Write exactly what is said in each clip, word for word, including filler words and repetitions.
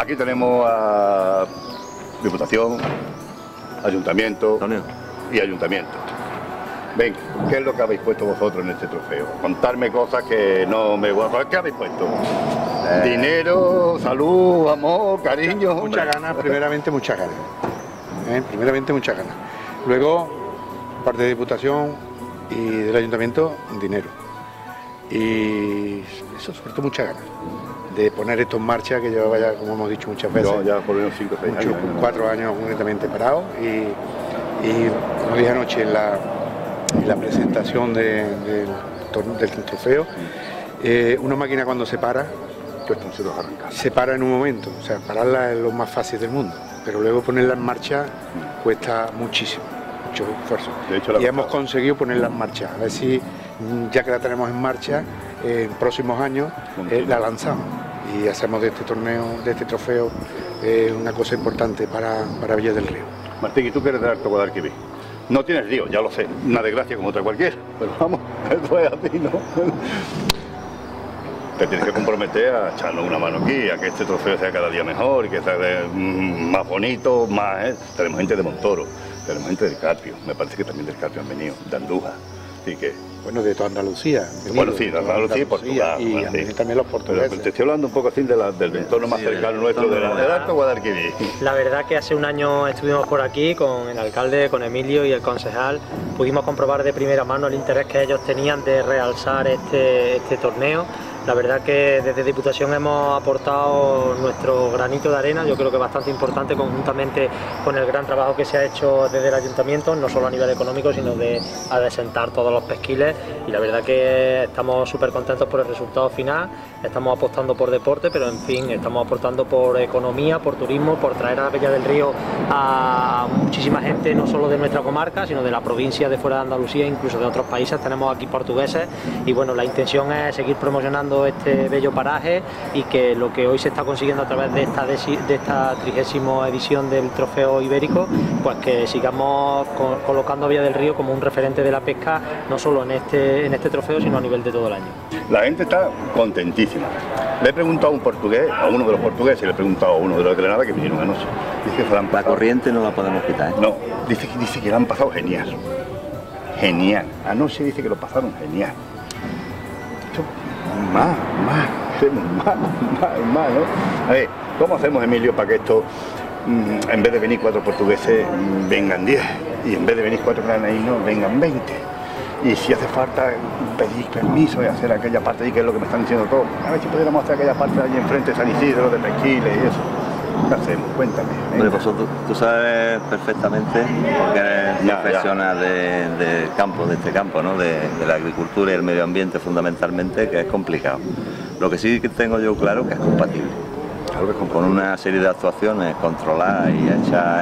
Aquí tenemos a Diputación, Ayuntamiento Antonio. y Ayuntamiento. Ven, ¿qué es lo que habéis puesto vosotros en este trofeo? Contarme cosas que no me voy a... ¿Qué habéis puesto? Eh... Dinero, salud, amor, cariño... Muchas ganas, primeramente muchas ganas. ¿Eh? Primeramente muchas ganas. Luego, parte de Diputación y del Ayuntamiento, dinero. Y eso, sobre todo muchas ganas de poner esto en marcha, que llevaba ya, como hemos dicho muchas veces, no, ya por unos cinco o seis años. Cuatro años completamente parado. Y, y como dije anoche en la... y la presentación de, de, del trofeo, eh, una máquina cuando se para, pues no se los arranca. Se para en un momento, o sea, pararla es lo más fácil del mundo, pero luego ponerla en marcha cuesta muchísimo, mucho esfuerzo. De hecho, la y hemos conseguido ponerla en marcha, a ver si ya que la tenemos en marcha, eh, en próximos años eh, la lanzamos y hacemos de este torneo, de este trofeo, eh, una cosa importante para, para Villa del Río. Martín, ¿y tú qué eres del Alto Guadalquivir? No tienes lío, ya lo sé, una desgracia como otra cualquiera, pero vamos, esto es así, ¿no? Te tienes que comprometer a echarnos una mano aquí, a que este trofeo sea cada día mejor y que sea de, mm, más bonito, más... ¿eh? Tenemos gente de Montoro, tenemos gente del Carpio, me parece que también del Carpio han venido, de Andújar, así que... Bueno, de toda Andalucía. Bueno, sí, de Andalucía y Portugal. Y bueno, sí. también los portugueses. Pero te estoy hablando un poco así de la, del entorno más sí, cercano nuestro, del de Alto Guadalquivir. La verdad que hace un año estuvimos por aquí con el alcalde, con Emilio y el concejal. Pudimos comprobar de primera mano el interés que ellos tenían de realzar este, este torneo. La verdad que desde Diputación hemos aportado nuestro granito de arena, yo creo que bastante importante, conjuntamente con el gran trabajo que se ha hecho desde el Ayuntamiento, no solo a nivel económico, sino de adesentar todos los pesquiles, y la verdad que estamos súper contentos por el resultado final. Estamos apostando por deporte, pero en fin, estamos apostando por economía, por turismo, por traer a Villa del Río a muchísima gente, no solo de nuestra comarca, sino de la provincia, de fuera de Andalucía, incluso de otros países. Tenemos aquí portugueses y bueno, la intención es seguir promocionando este bello paraje y que lo que hoy se está consiguiendo a través de esta, de esta trigésima edición del Trofeo Ibérico, pues que sigamos co colocando a Villa del Río como un referente de la pesca, no solo en este, en este trofeo, sino a nivel de todo el año. La gente está contentísima. Le he preguntado a un portugués, a uno de los portugueses, le he preguntado a uno de los de Granada que vinieron anoche. Dice que se la, han pasado... la corriente no la podemos quitar, ¿eh? No, dice, dice que la han pasado genial. Genial. Anoche dice que lo pasaron genial. Más, más, hacemos más, más, más, ¿no? A ver, ¿cómo hacemos, Emilio, para que esto, mmm, en vez de venir cuatro portugueses, mmm, vengan diez? Y en vez de venir cuatro granadinos, vengan veinte. Y si hace falta pedir permiso y hacer aquella parte ahí, que es lo que me están diciendo todos. A ver si pudiéramos hacer aquella parte allí enfrente de San Isidro, de Pesquiles y eso. ¿Qué hacemos? Cuéntame. Hombre, vosotros, tú sabes perfectamente, porque eres ya, profesional ya. De, del campo, de este campo, ¿no? De, de la agricultura y el medio ambiente fundamentalmente, que es complicado. Lo que sí que tengo yo claro que es compatible. Claro que es compatible. Con una serie de actuaciones controladas y hechas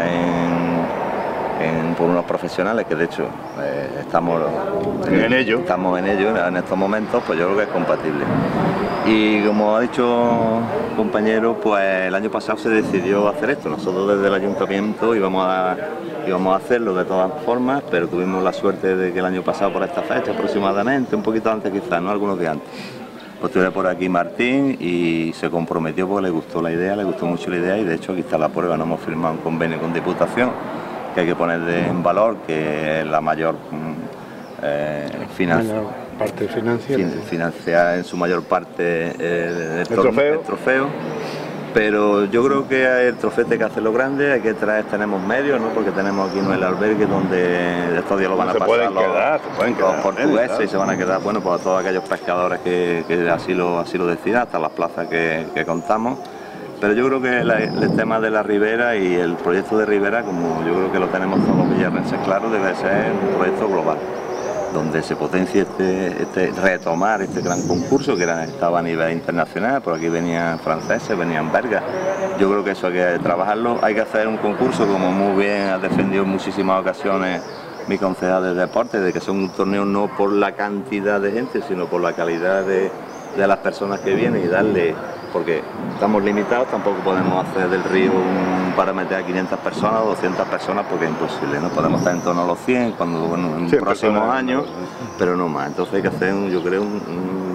en, en, por unos profesionales que de hecho eh, estamos en, en ello. Estamos en ello en estos momentos, pues yo creo que es compatible. Y como ha dicho compañero, pues el año pasado se decidió hacer esto. Nosotros desde el ayuntamiento íbamos a, íbamos a hacerlo de todas formas, pero tuvimos la suerte de que el año pasado por esta fecha aproximadamente, un poquito antes quizás, no algunos días antes, pues estuve por aquí Martín y se comprometió porque le gustó la idea, le gustó mucho la idea y de hecho aquí está la prueba, no hemos firmado un convenio con Diputación, que hay que poner de, en valor, que es la mayor eh, financiación. Parte financiera. Financia en su mayor parte eh, el, el, trofeo. el trofeo, pero yo creo que el trofeo hay que hacerlo grande, hay que traer, tenemos medios, ¿no? Porque tenemos aquí en el albergue donde estos días lo van a pasar pueden los, quedar, se pueden quedar, los portugueses, claro. Y se van a quedar, bueno, pues todos aquellos pescadores que, que así lo así lo decidan, hasta las plazas que, que contamos. Pero yo creo que la, el tema de la ribera y el proyecto de ribera, como yo creo que lo tenemos todos los villarrenses claro, debe ser un proyecto global, donde se potencie este, este, retomar este gran concurso que era, estaba a nivel internacional, por aquí venían franceses, venían belgas. Yo creo que eso hay que trabajarlo, hay que hacer un concurso, como muy bien ha defendido en muchísimas ocasiones mi concejal de deporte, de que son un torneo no por la cantidad de gente, sino por la calidad de, de las personas que vienen y darle, porque estamos limitados, tampoco podemos hacer del río un, para meter a quinientas personas o doscientas personas porque es imposible, no podemos estar en torno a los cien cuando bueno, en sí, próximos años, pero no más. Entonces hay que hacer, un, yo creo, un, un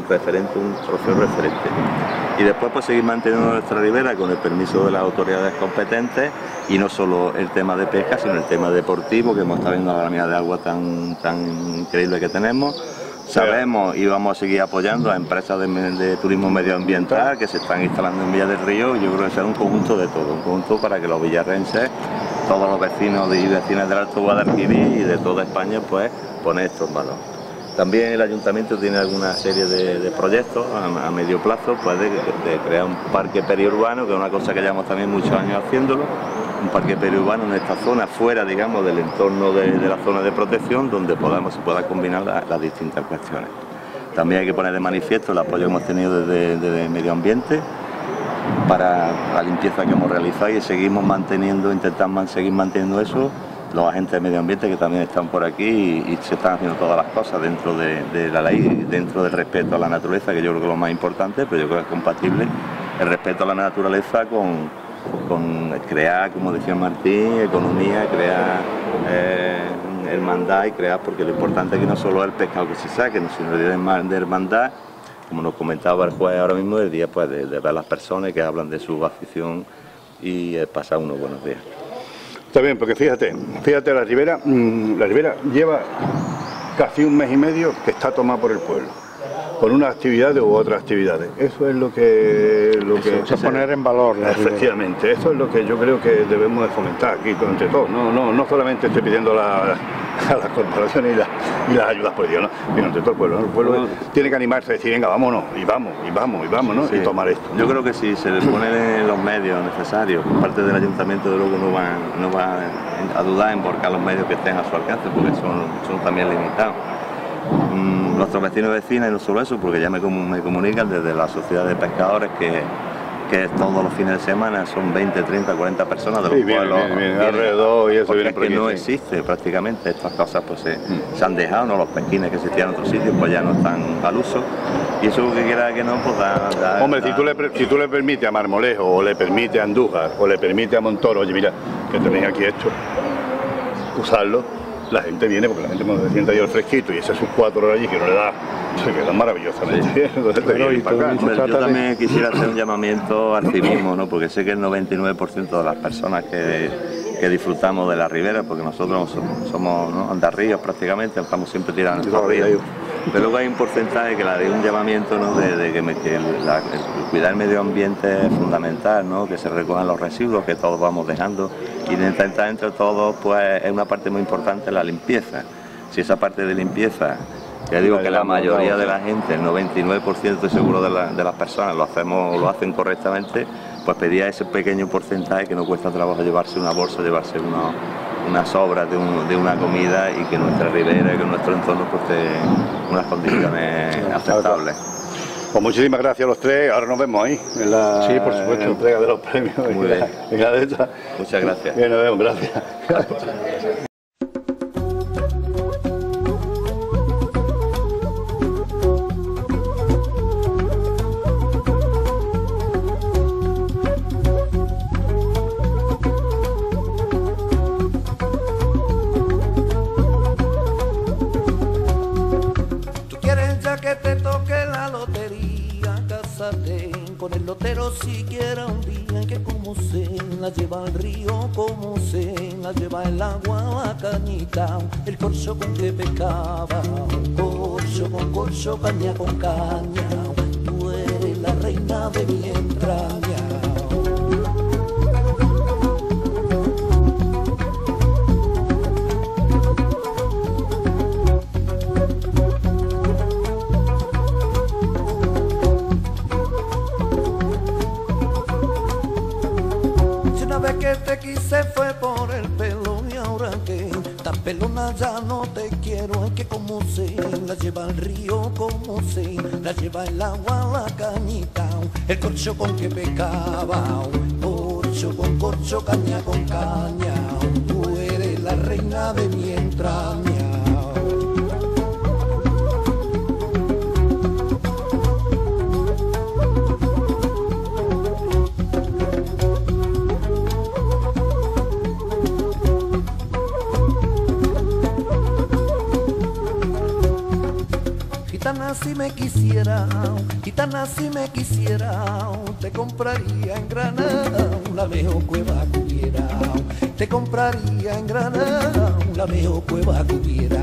referente, un trofeo referente. Y después pues seguir manteniendo nuestra ribera con el permiso de las autoridades competentes, y no solo el tema de pesca, sino el tema deportivo, que hemos estado viendo la lámina de agua tan, tan increíble que tenemos. Sabemos y vamos a seguir apoyando a empresas de, de turismo medioambiental que se están instalando en Villa del Río. Yo creo que será un conjunto de todo, un conjunto para que los villarrenses, todos los vecinos y vecinas del Alto Guadalquivir y de toda España, pues poner esto en valor. También el ayuntamiento tiene alguna serie de, de proyectos a, a medio plazo, pues de, de crear un parque periurbano, que es una cosa que llevamos también muchos años haciéndolo, un parque periurbano en esta zona, fuera, digamos, del entorno de, de la zona de protección, donde podamos se pueda combinar la, las distintas cuestiones. También hay que poner de manifiesto el apoyo que hemos tenido desde, desde Medio Ambiente para la limpieza que hemos realizado, y seguimos manteniendo, intentamos seguir manteniendo eso. Los agentes de medio ambiente que también están por aquí y, y se están haciendo todas las cosas dentro de, de la ley, dentro del respeto a la naturaleza, que yo creo que es lo más importante, pero yo creo que es compatible el respeto a la naturaleza con, con crear, como decía Martín, economía, crear eh, hermandad y crear, porque lo importante aquí no solo es el pescado que se saque, sino el día de hermandad, como nos comentaba el juez ahora mismo, el día pues, de, de ver a las personas que hablan de su afición y eh, pasar unos buenos días. Está bien, porque fíjate, fíjate, la ribera, la ribera lleva casi un mes y medio que está tomada por el pueblo, por unas actividades u otras actividades. Eso es lo que... Lo eso, que eso es poner en valor la efectivamente, ribera. Eso es lo que yo creo que debemos de fomentar aquí entre todos. No, no, no solamente estoy pidiendo la, a las corporaciones y, la, y las ayudas por Dios, ¿no? Sino entre todo el pueblo, ¿no? El pueblo tiene que animarse a decir, venga, vámonos, y vamos, y vamos, y vamos, ¿no? Sí. Y tomar esto, ¿no? Yo creo que si se le ponen los medios necesarios, por parte del ayuntamiento, de luego no va, no va a dudar en volcar los medios que estén a su alcance, porque son, son también limitados. Mm, nuestros vecinos y vecinas, y no solo eso, porque ya me, me comunican desde la sociedad de pescadores que que todos los fines de semana son veinte, treinta, cuarenta personas de los sí, bien, pueblos bien, bien, alrededor, y eso viene es por que aquí, no sí. existe prácticamente, estas cosas pues se, mm. se han dejado, ¿no? Los pesquines que existían en otros sitios pues ya no están al uso, y eso que quiera que no, pues da... da Hombre, da, si, tú le, si tú le permites a Marmolejo, o le permites a Andújar, o le permites a Montoro, oye mira, que tenéis aquí esto, usarlo, la gente viene, porque la gente cuando se sienta ahí al fresquito y esas sus cuatro horas allí que no le da, se quedan maravillosamente sí. bien. Entonces, Pero, y todo Hombre, yo también quisiera hacer un llamamiento al civismo, ¿no? Porque sé que el noventa y nueve por ciento de las personas que, que disfrutamos de la ribera, porque nosotros somos, somos ¿no? andarríos prácticamente, estamos siempre tirando en los ríos. Pero luego hay un porcentaje que la de un llamamiento, ¿no? de, de que, me, que la, el cuidar el medio ambiente es fundamental, ¿no? Que se recojan los residuos que todos vamos dejando, y de intentar entre todos, pues es una parte muy importante la limpieza. Si esa parte de limpieza, ya digo que la mayoría de la gente, el noventa y nueve por ciento estoy seguro de, la, de las personas lo hacemos, lo hacen correctamente, pues pedía ese pequeño porcentaje que no cuesta trabajo llevarse una bolsa, llevarse unos unas sobras de, un, de una comida, y que nuestra ribera y que nuestro entorno pues esté en unas condiciones aceptables. Pues muchísimas gracias a los tres, ahora nos vemos ahí en la, sí, por supuesto. en la entrega de los premios. Muy bien. En la de esta. Muchas gracias. Bien, nos vemos, gracias. Con el lotero siquiera un día, que como se la lleva al río, como se la lleva el agua, la cañita, el corcho con que pescaba, corcho con corcho, caña con caña, tú eres la reina de mi entraña. Que te quise fue por el pelo, y ahora que tan pelona ya no te quiero, es que como se la lleva el río, como se la lleva el agua, la cañita, el corcho con que pescaba, corcho con corcho, caña con caña, tú eres la reina de mi entraña. Si me quisiera, gitana si me quisiera, te compraría en Granada la mejor cueva que hubiera, te compraría en Granada la mejor cueva que hubiera.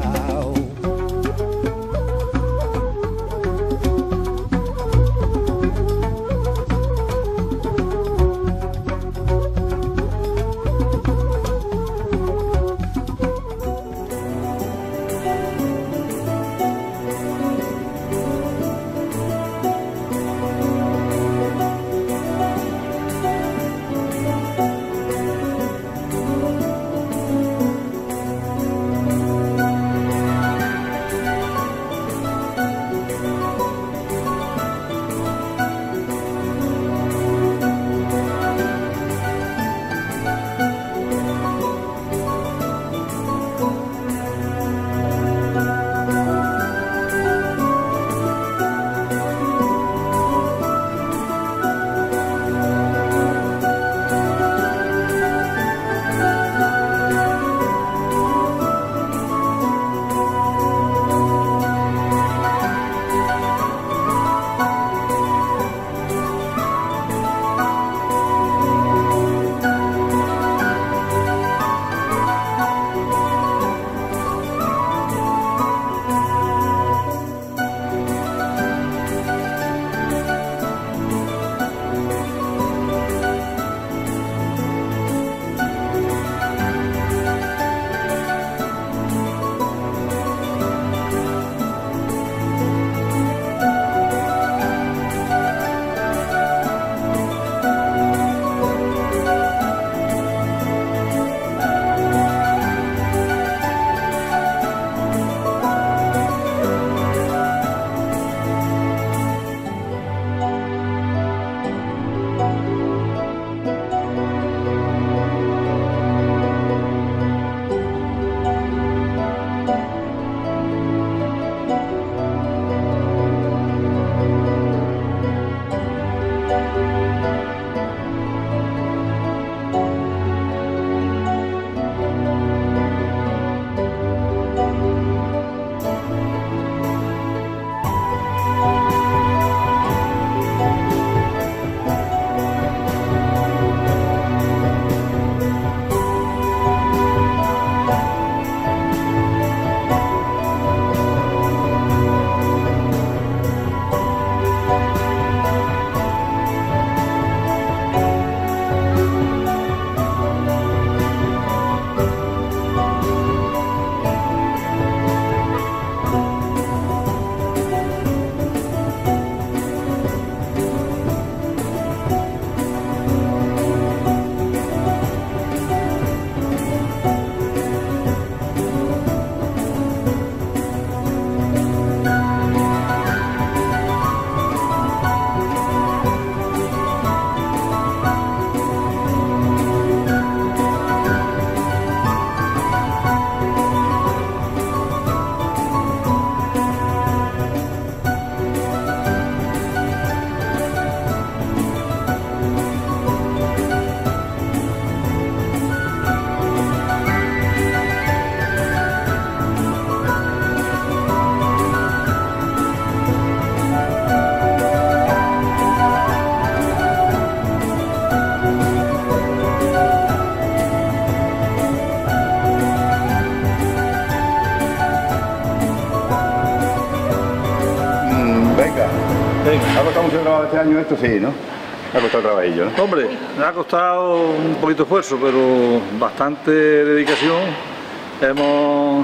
¿Ha costado mucho trabajo este año esto? Sí, ¿no? Ha costado trabajillo, ¿no? Hombre, me ha costado un poquito de esfuerzo, pero bastante dedicación. Hemos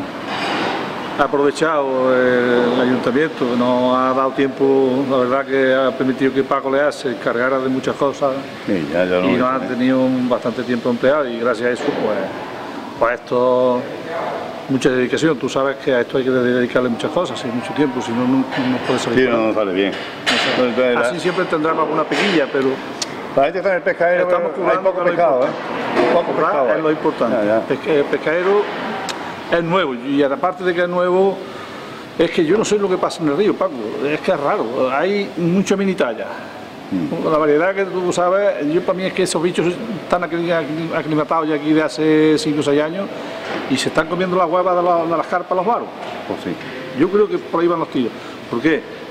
aprovechado el ayuntamiento, nos ha dado tiempo, la verdad que ha permitido que Paco Leal se encargara de muchas cosas. Sí, ya, ya no y me nos ha sé. tenido bastante tiempo empleado y gracias a eso, pues, pues esto, mucha dedicación. Tú sabes que a esto hay que dedicarle muchas cosas, y mucho tiempo, si no, no, no puede salir. Sí, para no, nada. no sale bien. O sea, Entonces, la- así siempre tendremos alguna pequilla, pero La gente está en el pescadero, estamos pero hay curando poco con lo pescado, ¿eh? importante. Poco pescado. Cobrar es ¿eh? lo importante. Ya, ya. Pesca- El pescadero es nuevo y aparte de que es nuevo, es que yo no sé lo que pasa en el río, Paco. Es que es raro. Hay mucha mini talla. Mm. La variedad que tú sabes, yo para mí es que esos bichos están acli- aclimatados ya aquí de hace cinco o seis años y se están comiendo las huevas de, la- de las carpas los varos. Pues sí. Yo creo que por ahí van los tiros. ¿Por qué?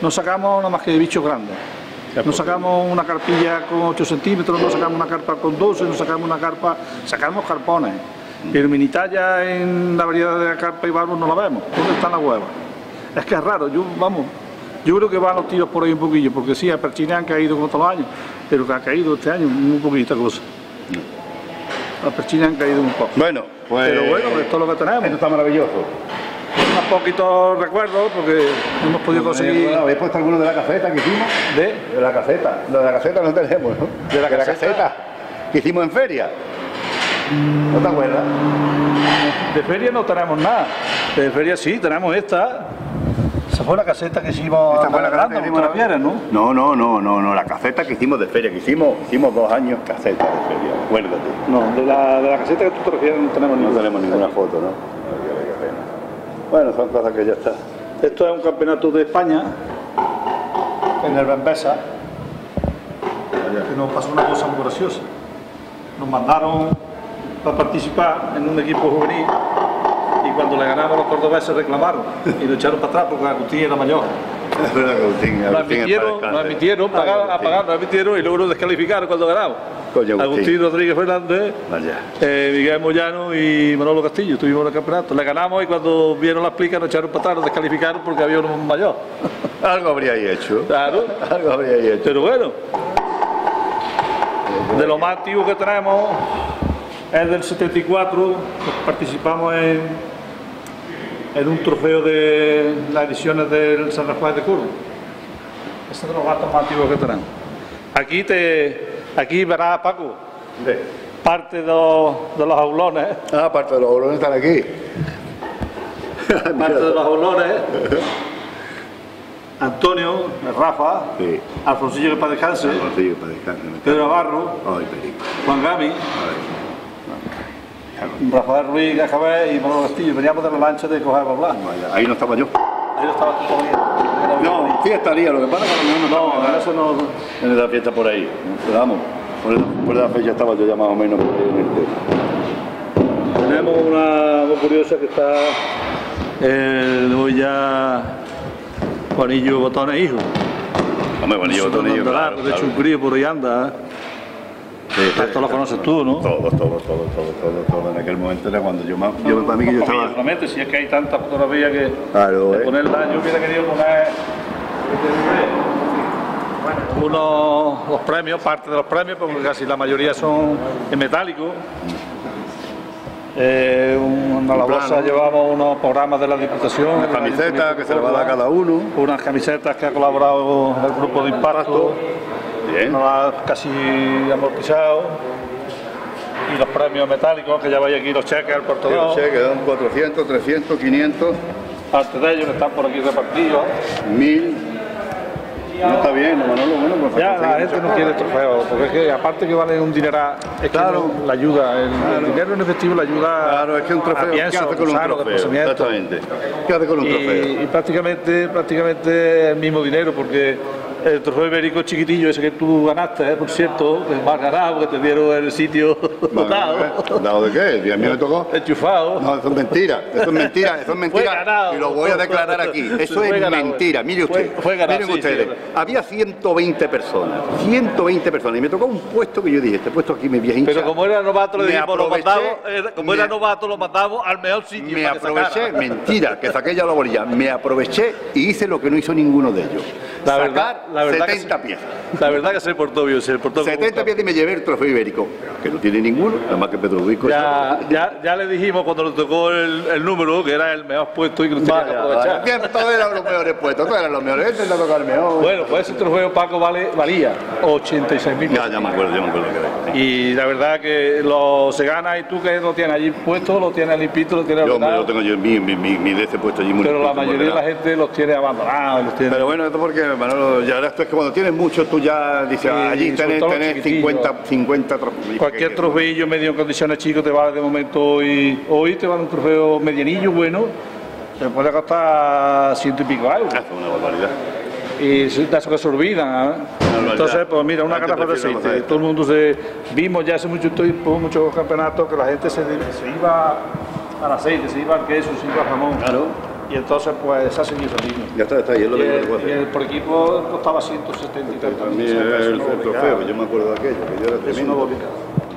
no sacamos nada más que de bichos grandes. No sacamos una carpilla con ocho centímetros, no sacamos una carpa con doce, no sacamos una carpa, sacamos carpones. Pero mini talla en la variedad de la carpa y barbo no la vemos. ¿Dónde están las huevas? Es que es raro, yo, vamos, yo creo que van los tiros por ahí un poquillo, porque sí, a perchines han caído como todos los años, pero que ha caído este año muy poquita cosa. Las perchines han caído un poco. Bueno, pues... Pero bueno, esto es lo que tenemos. Esto está maravilloso. Unos poquitos recuerdos, porque no hemos podido conseguir... ¿Habéis puesto alguno de la caseta que hicimos? ¿De? De la caseta. Lo de la caseta no tenemos, ¿no? ¿De la de la caseta? caseta que hicimos en feria. ¿No te acuerdas? De feria no tenemos nada. De feria sí, tenemos esta. Esa fue la caseta que hicimos Esta fue la caseta que Aranda, hicimos ¿te refieres, no? No, no, no, no, no, la caseta que hicimos de feria, que hicimos, hicimos dos años caseta de feria, acuérdate. No, de la, de la caseta que tú te refieres no tenemos No ninguna. tenemos ninguna foto, ¿no? Qué pena. Bueno, son cosas que ya está. Esto es un campeonato de España, en el Bembesa, que nos pasó una cosa muy graciosa. Nos mandaron para participar en un equipo juvenil y cuando le ganamos los cordobeses reclamaron y lo echaron para atrás porque Agustín era mayor. Es verdad que Agustín, Lo Agustín admitieron, lo admitieron, pagaron, a pagar, lo admitieron y luego lo descalificaron cuando ganamos. Coño, Agustín. Agustín Rodríguez Fernández, Vaya. eh, Miguel Moyano y Manolo Castillo, estuvimos en el campeonato. Le ganamos y cuando vieron las plicas nos echaron para atrás, nos descalificaron porque había uno mayor. Algo habríais hecho. Claro. Algo habríais hecho. Pero bueno, de lo más antiguo que tenemos es del setenta y cuatro, participamos en, en un trofeo de las ediciones del San Rafael de Córdoba. Ese es de los gatos más antiguos que tenemos. Aquí, te, aquí verás, Paco, Sí. parte de los, de los aulones, Ah, aparte de los orones están aquí. parte de los aulones, Antonio, Rafa, Sí. Alfonsillo que para descanse, Alfonsillo, para descansar. Pedro Navarro, Ay, perico. Juan Gami, Ay. Rafael Ruiz Gajabé y Manolo Castillo. Veníamos de la lancha de coger para hablar. Vaya, ahí no estaba yo. Ahí no estabas tú todavía. No, sí estaría, lo que pasa es que a lo mejor no No, estaba en eso no. en esa fiesta por ahí. Pero vamos, por esa, por esa fecha estaba yo ya más o menos por ahí en el tema. Tenemos una muy curiosa que está el hoy ya Juanillo Botones hijo. Hombre, bueno, yo todo ello, claro, De claro. hecho un crío por ahí anda. ¿eh? Sí, sí, Esto lo conoces tú, ¿no? Todos, todos, todos, todos, todos, todos. En aquel momento era cuando yo más, yo para mí que yo estaba... Solamente, si es que hay tanta fotografía que Claro, de eh. ponerla, yo hubiera querido poner bueno, unos los premios, parte de los premios, porque casi la mayoría son en metálico. Eh, un- en la bolsa plano. llevamos unos programas de la Diputación. Una camiseta que se le va a dar a cada uno. Unas camisetas que ha colaborado el grupo de impacto, Bien. nos ha casi amortizado. Y los premios metálicos, que ya vais aquí los cheques al Yo portador. sé que dan cuatrocientos, trescientos, quinientos, Parte de ellos que están por aquí repartidos. mil. No está bien, no, Manolo, bueno, pues Ya conseguir la gente muchas no quiere cosas. trofeos, porque es que aparte que vale un dineral, es Claro. que no- la ayuda, el, el dinero en efectivo la ayuda Claro, es que un a trofeo, ¿qué pienso, hace con un gusano, trofeo? desplazamiento. Exactamente. ¿Qué hace con un trofeo? Y, y prácticamente, prácticamente el mismo dinero, porque el trofeo ibérico chiquitillo, ese que tú ganaste, ¿eh? Por cierto, que más ganado, porque te dieron el sitio dado, ¿Dado de qué? ¿Y a mí me tocó? enchufado. No, eso es mentira, eso es mentira, eso es mentira ganado. y lo voy a declarar aquí. Eso Fue es ganado. mentira, mire usted. Fue- fue ganado, Miren sí, ustedes, sí. había ciento veinte personas, ciento veinte personas y me tocó un puesto que yo dije, este puesto aquí me voy a hinchar. Pero como era novato, le Me dijimos, lo aproveché, mandamos, era- como era me- novato, lo mandamos al mejor sitio. Me para que aproveché, sacara. mentira, que saqué ya la bolilla, me aproveché y hice lo que no hizo ninguno de ellos. La Sacar verdad- la verdad que setenta sí. piezas. La verdad que se portó bien, se portó como setenta un piezas y me llevé el trofeo ibérico, que no tiene ninguno, nada más que Pedro Rico. Ya, ya, ya le dijimos cuando nos tocó el, el número que era el mejor puesto y que nos tenía que Vaya, aprovechar. vaya. Bien, todos eran los mejores puestos, todos eran los mejores. Este le ha tocado el mejor. Bueno, pues ese trofeo Paco vale, valía ochenta y seis mil Ya, ya me acuerdo, ya me acuerdo que era. Y la verdad que lo se gana y tú que lo tienes allí puesto, lo tienes limpito, lo tienes Yo me ordenado, lo tengo yo en mi, mi, mi, mi de ese puesto allí muy pero la limpito, mayoría de la ordenado. gente los tiene abandonados. Los tiene... Pero bueno, esto porque, Manolo, ya esto es que cuando tienes mucho, tú ya dices, Sí, allí sobre tenés, todo los tenés chiquitillos. cincuenta, cincuenta trofeos. Cualquier trofeillo medio en condiciones chicos te vale de momento hoy, hoy te vale un trofeo medianillo bueno, te puede costar ciento y pico euros. Ah, es una barbaridad. Y de eso que se olvidan. ¿eh? barbaridad. Entonces, pues mira, una Antes garrafa de prefiero aceite. hacer Todo el mundo se. Vimos ya hace mucho tiempo, muchos campeonatos, que la gente se, se iba al aceite, se iba al queso, se iba al jamón. Claro. y entonces pues se ha seguido esa línea. Ya está, está, y es lo Y que el, puedo y hacer. el por equipo costaba ciento setenta y tantos. También o sea, el, eso el no trofeo, obligaba. que yo me acuerdo de aquello, que yo era Eso tremendo. no obligaba.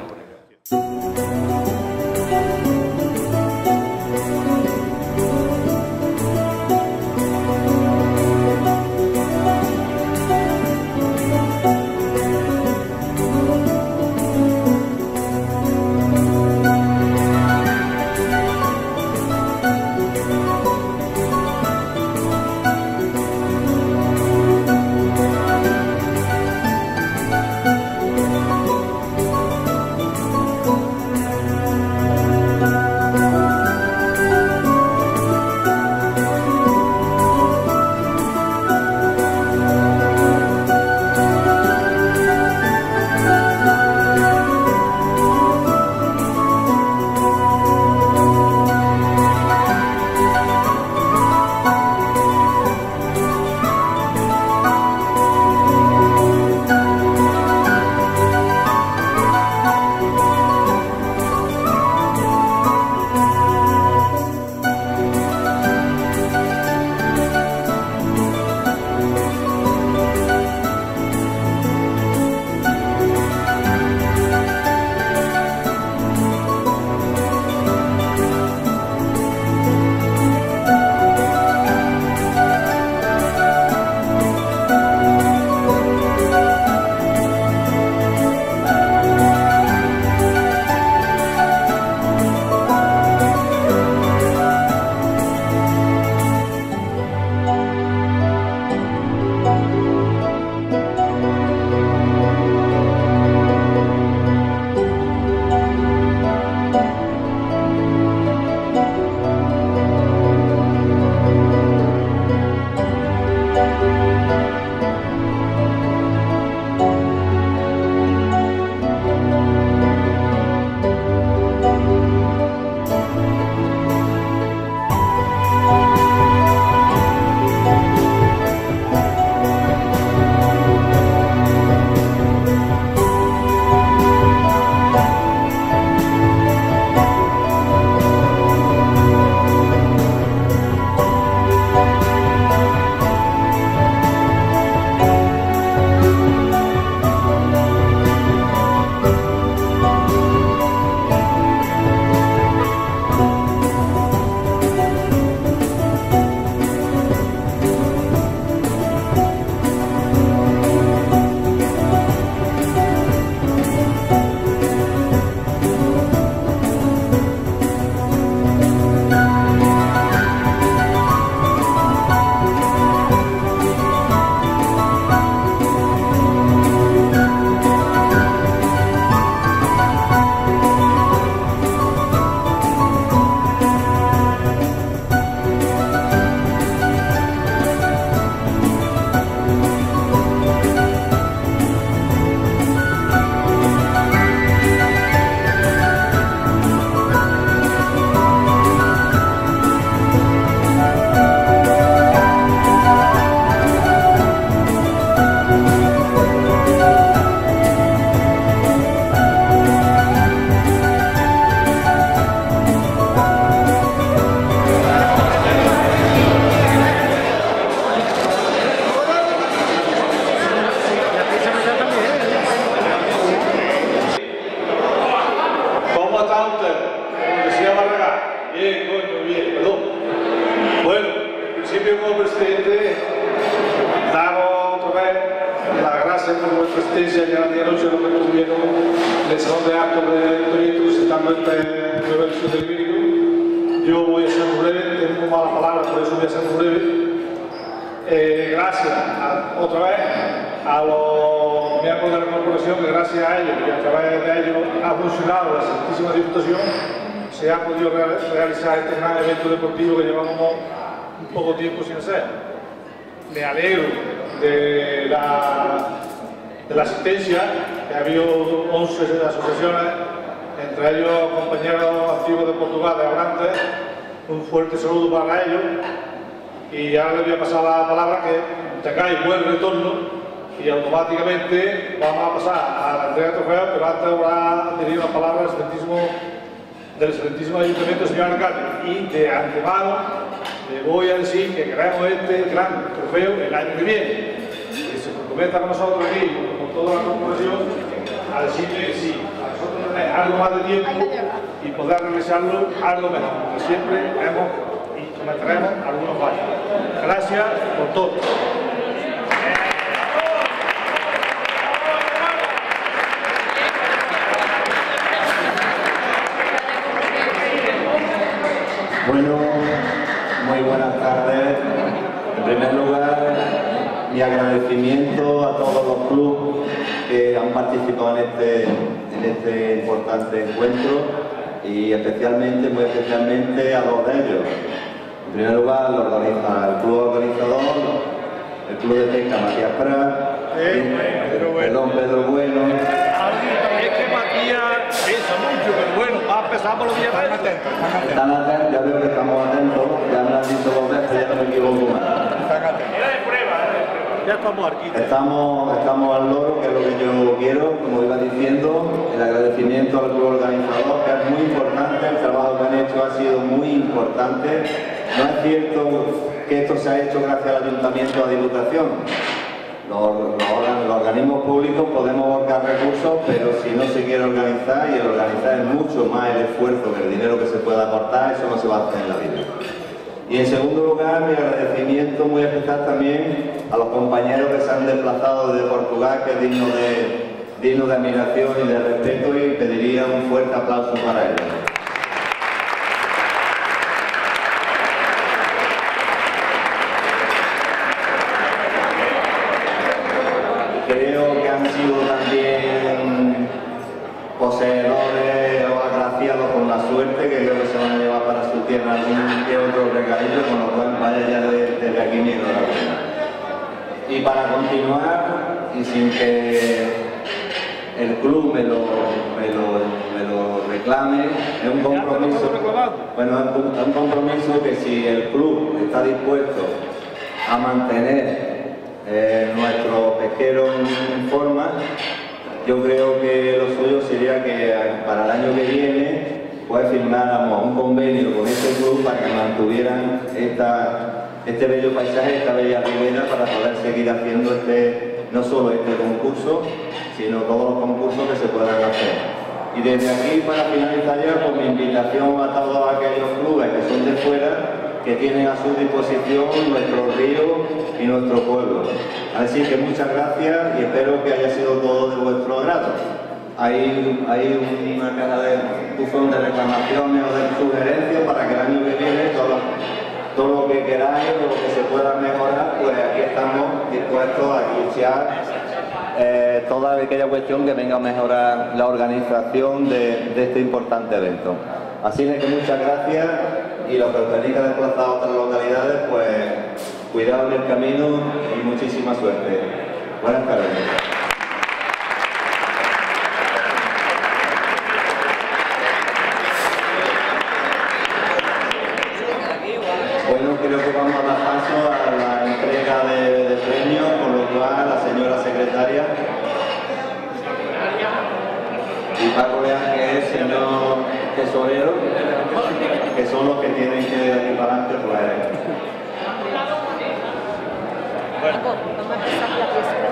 asistencia ya de anoche lo que tuvieron en el salón de actos de Torito presentando esta nueva edición del Lírico. Yo voy a ser muy breve, tengo malas palabras, por eso voy a ser muy breve. Eh, gracias a, otra vez a los miembros de la corporación, que gracias a ellos y a través de ellos ha funcionado la Santísima Diputación, se ha podido real, realizar este gran evento deportivo que llevamos un poco tiempo sin hacer. Me alegro de la, de la asistencia, que ha habido once asociaciones, entre ellos compañeros activos de Portugal, de Abrantes. Un fuerte saludo para ellos. Y ahora les voy a pasar la palabra, que tengáis buen retorno y automáticamente vamos a pasar a la entrega de trofeos, pero antes habrá tenido la palabra del excelentísimo, del excelentísimo Ayuntamiento, señor alcalde, y de antemano le voy a decir que queremos este gran trofeo el año que viene. Que se comprometa con nosotros aquí, con toda la corporación, a decirle que sí, a nosotros tener algo más de tiempo y poder realizarlo algo mejor, porque siempre hemos y cometeremos algunos fallos. Gracias por todo. Bueno, muy buenas tardes. En primer lugar, mi agradecimiento a todos los clubes que han participado en este, en este importante encuentro y especialmente, muy especialmente a dos de ellos. En primer lugar, lo organiza el club organizador, el club de pesca Matías Prat, Eh, Pedro Bueno. perdón, Pedro Bueno. Es que Matías piensa mucho, pero bueno, va a empezar por los días de Están atentos, ya veo que estamos atentos, ya me lo han dicho dos veces, ya no me equivoco más. Era de prueba, era de prueba. Ya estamos aquí. Estamos, estamos al loro, que es lo que yo quiero, como iba diciendo, el agradecimiento al club organizador, que es muy importante, el trabajo que han hecho ha sido muy importante. No es cierto que esto se ha hecho gracias al Ayuntamiento a Diputación. Los, los, los organismos públicos podemos volcar recursos, pero si no se quiere organizar, y el organizar es mucho más el esfuerzo que el dinero que se pueda aportar, eso no se va a hacer en la vida. Y en segundo lugar, mi agradecimiento muy especial también a los compañeros que se han desplazado desde Portugal, que es digno de, digno de admiración y de respeto, y pediría un fuerte aplauso para ellos. Creo que han sido también poseedores o agraciados con la suerte, que creo que se van a llevar para su tierra algún que otro regalillo, con lo cual vaya ya desde aquí mi enhorabuena. Y para continuar, y sin que el club me lo, me lo, me lo reclame, es un compromiso, bueno, es un, es un compromiso que si el club está dispuesto a mantener Eh, nuestro pesquero en forma, yo creo que lo suyo sería que para el año que viene pues firmáramos un convenio con este club para que mantuvieran esta, este bello paisaje, esta bella ribera, para poder seguir haciendo este, no solo este concurso, sino todos los concursos que se puedan hacer. Y desde aquí, para finalizar ya, pues mi invitación a todos aquellos clubes que son de fuera, que tienen a su disposición nuestro río y nuestro pueblo. Así que muchas gracias y espero que haya sido todo de vuestro agrado. Hay, hay una caja de buzón de reclamaciones o de sugerencias para que el año que viene todo, todo lo que queráis o lo que se pueda mejorar, pues aquí estamos dispuestos a escuchar eh, toda aquella cuestión que venga a mejorar la organización de, de este importante evento. Así que muchas gracias, y los que os tenéis que desplazar a otras localidades, pues cuidado en el camino y muchísima suerte. Buenas tardes. Bueno, creo que vamos a dar paso a la entrega de, de premios, por lo cual la señora secretaria y Paco Leán, que es señor tesorero, que son los que tienen que ir aquí para adelante, pues. Bueno. Vamos a empezar la fiesta.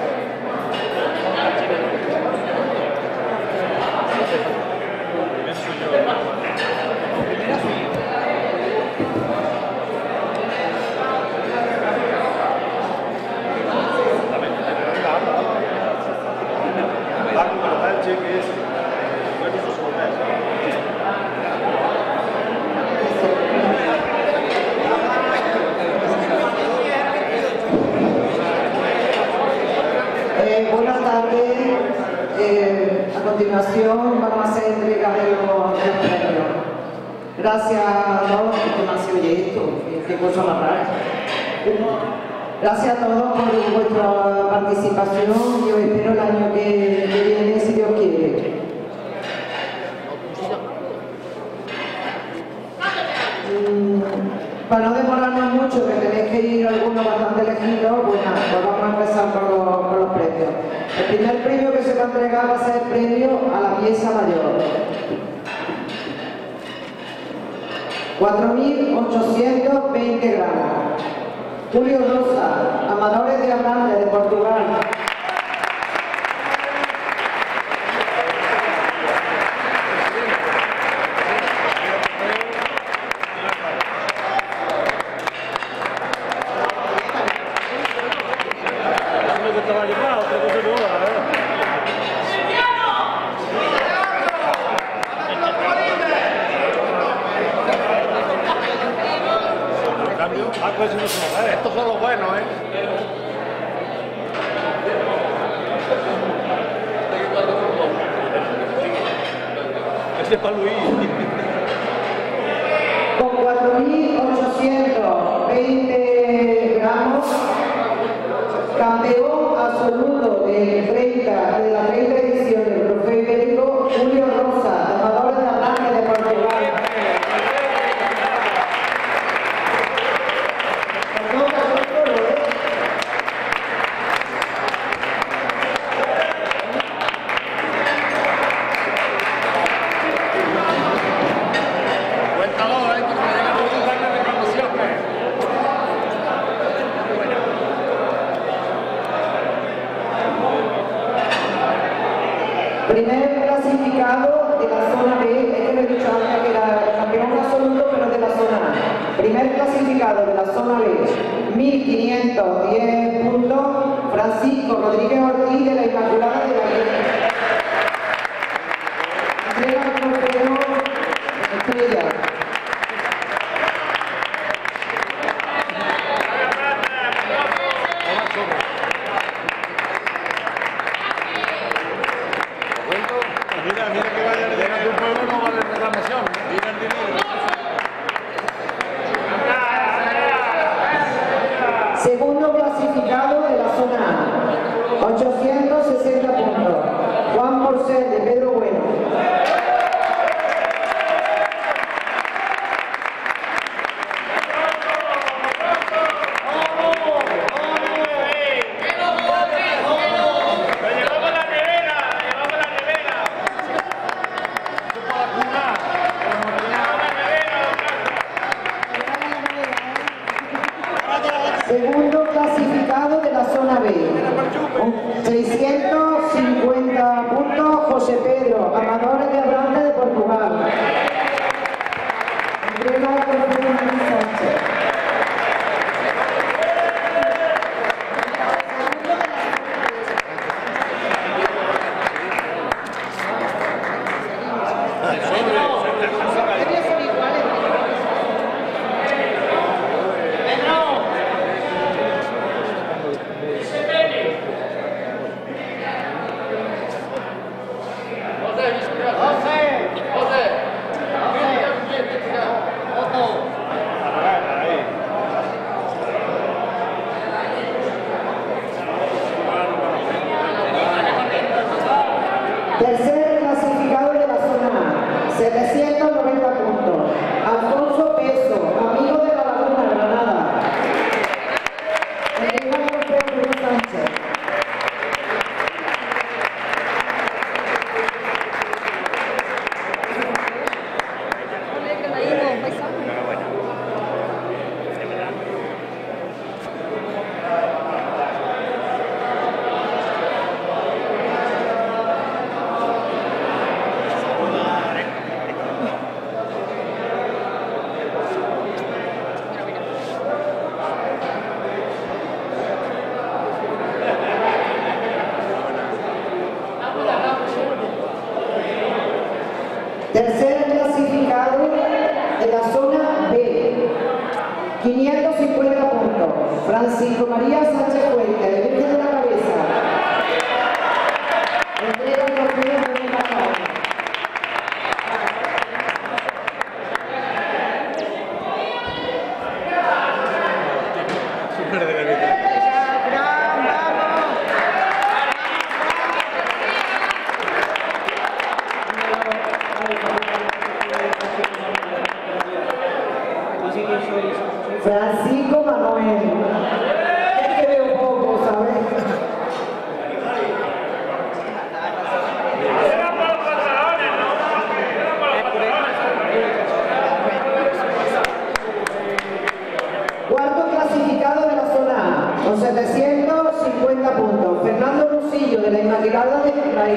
Eh, buenas tardes. Eh, a continuación vamos a hacer entrega de los, de los premios. Gracias a todos, que más se oye esto, qué cosa más rara. Gracias a todos por vuestra participación. Yo espero el año que, que viene, si Dios quiere. Mm, para no demorarnos mucho, que tenéis que ir algunos bastante elegidos, pues nada, pues vamos a empezar con los, con los premios. El primer premio que se va a entregar va a ser el premio a la pieza mayor. cuatro mil ochocientos veinte gramos. Julio Rosa, Amadores de Abrante, de Portugal. Estos son los buenos, ¿eh? Ese es para Luis. Con cuatro mil ochocientos veinte gramos, campeón absoluto del treinta, de la treinta edición del Trofeo Ibérico, Julio Rosa, Amadores de Abrante, de Portugal. Primer clasificado de la zona B, es que me he dicho antes que era campeón absoluto, pero de la zona A. Primer clasificado de la zona B, mil quinientos diez puntos, Francisco Rodríguez Ortiz, de la Inmaculada de la Guinea. Entrega el trofeo Estrella. Mira, mira que vaya a llegar a tu pueblo, no vale reclamación. Mira el dinero. Segundo clasificado de la zona A, ochocientos sesenta puntos, Juan Porcel, de Pedro Bueno. Segundo clasificado de la zona B, con seiscientos cincuenta puntos, José Pedro, Amadores de Abrante, de Portugal. Entrega el trofeo Luis Sánchez. Tercer clasificado de la zona A, setecientos noventa puntos, Alfonso Peso, amigo de la Laguna, Granada. Entrega el trofeo Luis Sánchez. Tercer clasificado de la zona B, quinientos cincuenta puntos, Francisco María Sánchez Fuente, de Virgen de la Cabeza. Entrega el trofeo de la Cabeza. Francisco Manuel. Es que veo poco, ¿sabes?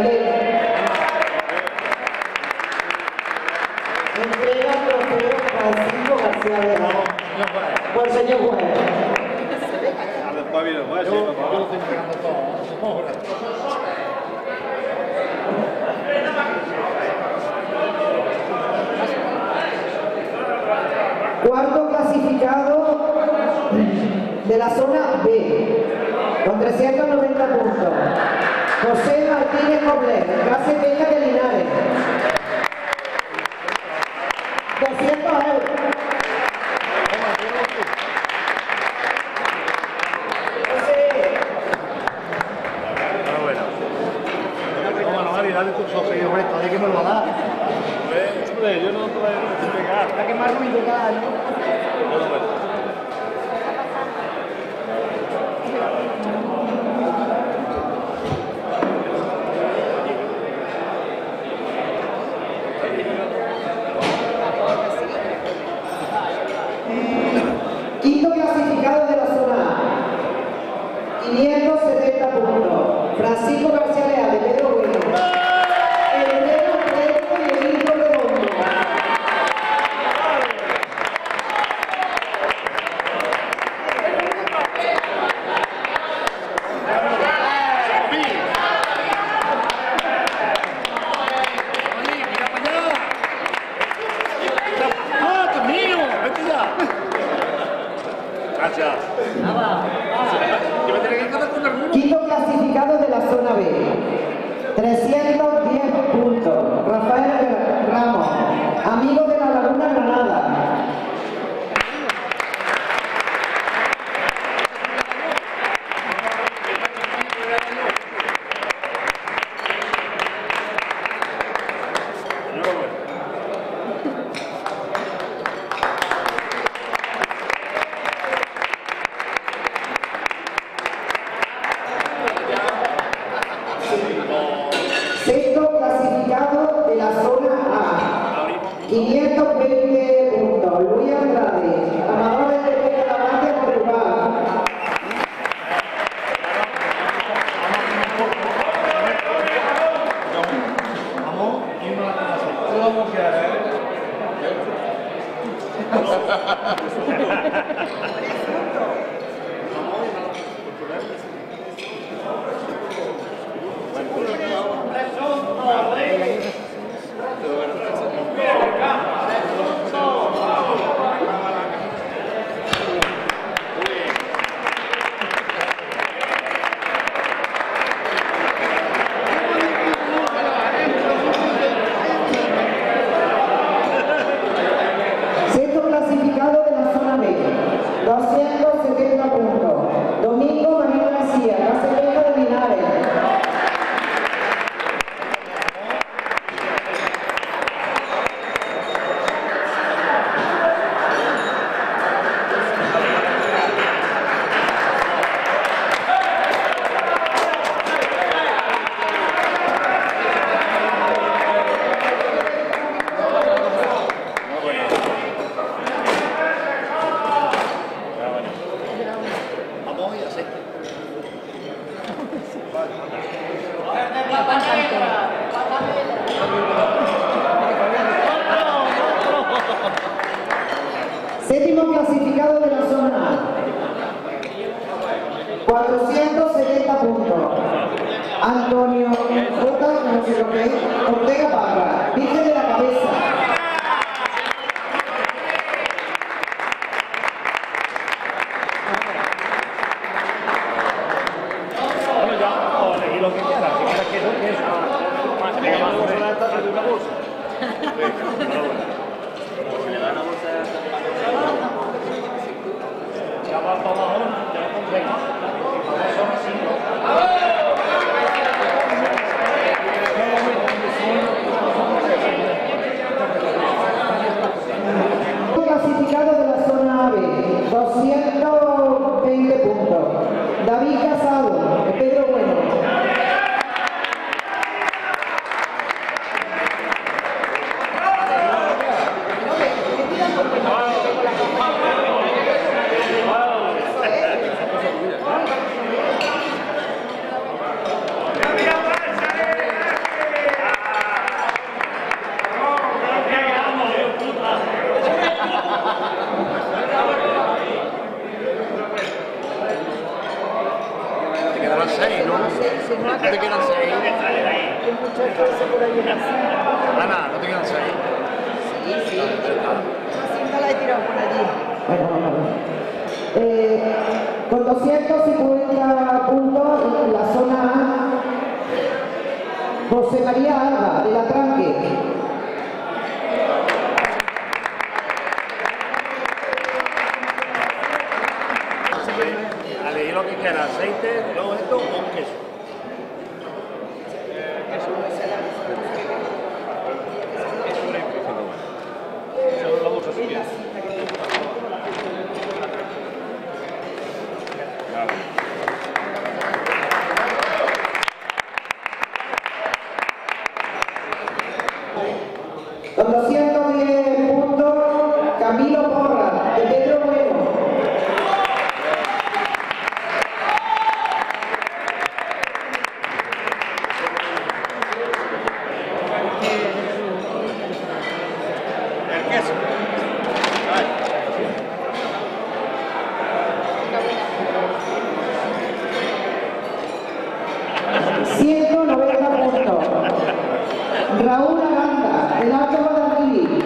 Belén. Entrega el trofeo Francisco García Leal. Por el señor juez. Después viene el juez, sí, yo lo estoy entregando todo. Cuarto clasificado de la zona B, con trescientos noventa puntos. José Martínez Coblet, clase Peña de Linares. doscientos euros. Dale tu socio, yo esto, ¿de qué me lo va a dar? Hombre, yo no te voy a pegar. Está que más ruido da, ¿no? Quinto clasificado de la zona A, quinientos setenta puntos. Francisco García Leal, de Pedro Bueno. Quinto clasificado de la zona B, trescientos diez puntos. Rafael Ramos, amigo de la Laguna Granada. Sexto clasificado de la zona A, quinientos veinte puntos. Luis Andrade, amador de Tepeca, la Banda de Portugal. Vamos, y una cosa, todo vamos a quedar, ¿eh? Sexto clasificado de la zona B, doscientos setenta puntos. Domingo Manuel García, clase Peña de Linares. Séptimo clasificado de la zona A, cuatrocientos setenta puntos. Antonio J. no sé lo que es, Ortega Parra, Virgen de la Cabeza. Bueno, ya, o elegí lo que quieras, si quieres que no, que es más que una bolsa de esta de una bolsa. Ya va para abajo, ya con seis. Ahora son cinco. Clasificado de la zona B, doscientos veinte puntos. David Casado, de Pedro Bueno. Ana, no te quedas ahí. Sí, sí. Así la he tirado por allí. Bueno, vamos a ver. Eh, con doscientos cincuenta puntos en la zona A, José María Alba, del Atranque. Elegí lo que quieras, aceite, luego esto o queso. Con doscientos diez puntos, Camilo Porra, de Pedro Bueno. El queso. ciento noventa puntos. Raúl Aranda, del Alto Guadalquivir.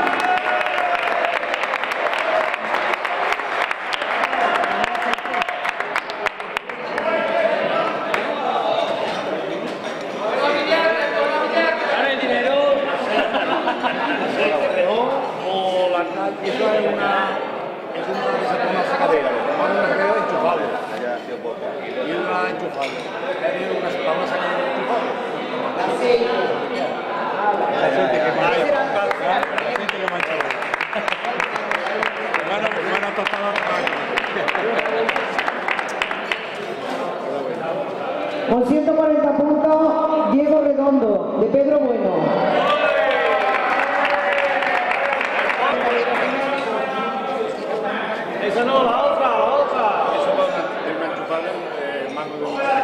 O la calle, eso es una, es una, es una sacadera, una sacadera enchufable. Y una enchufable. Es una, una sacadera enchufable. Aceite. Aceite que mancha. Aceite que mancha. Bueno, bueno, tostador. Con ciento cuarenta puntos, Diego Redondo, de Pedro Bueno. Esa no, la otra, la otra. Eso va a enchufarle el mango de una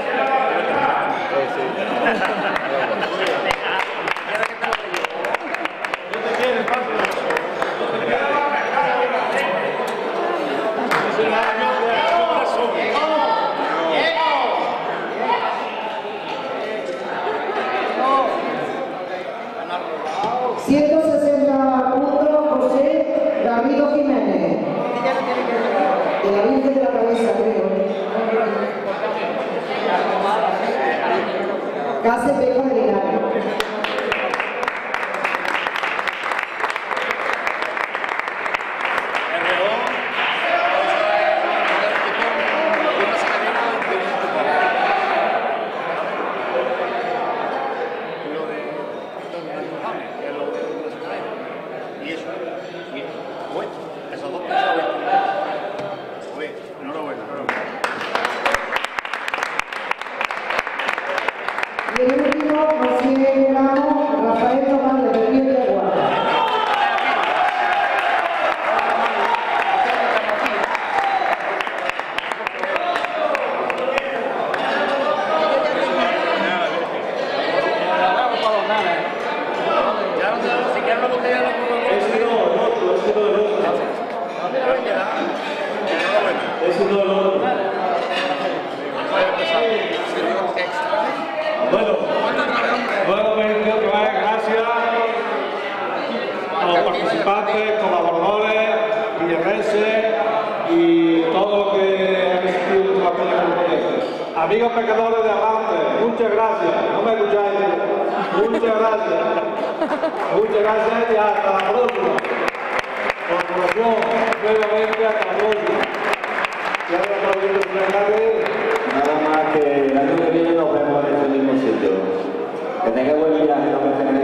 ¿dónde quieres, papi? Es el año de corazón. ciento sesenta puntos, José Garrido Jiménez. De la Virgen de la Cabeza, creo. Case Peco de Linares. Y eso, y bueno, esos dos pesos. Oye, enhorabuena, enhorabuena. Y el último, con cien gramos, Rafael Tomás de Berrío de Agua. Bueno, nuevamente otra vez gracias a los participantes, colaboradores, villarrenses y todo lo que han existido en la campaña con ustedes. Amigos pescadores de Arrante, muchas gracias. No me escucháis. Muchas gracias. Muchas gracias y hasta la próxima. Corporación, nuevamente hasta la próxima. Ya me aplaudido el plenario. Nada más que el año que viene nos vemos en este mismo sitio. Que tenga buen viaje, no me